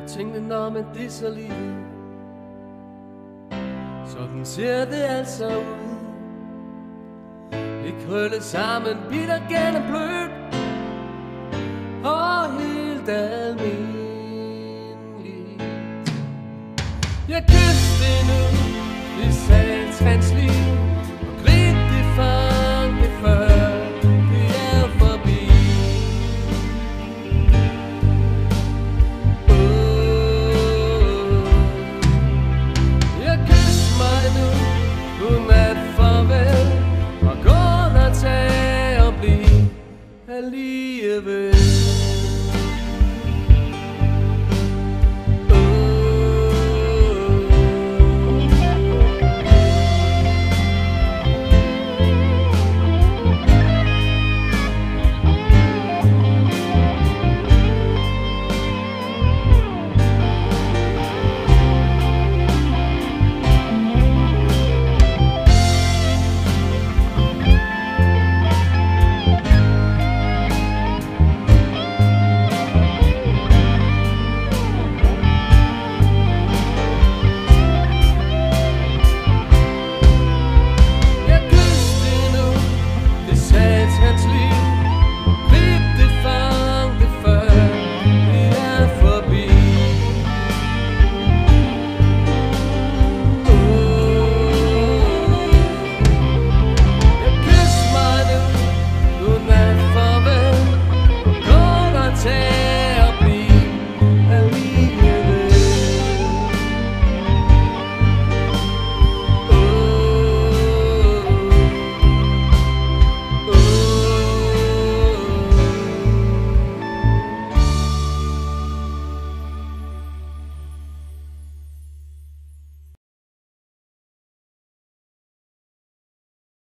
tænkte, når man det så lige. Sådan ser det altså ud. Vi krøllet sammen, bitter gennem blødt og helt almindeligt. Jeg kysste nu i satans liv.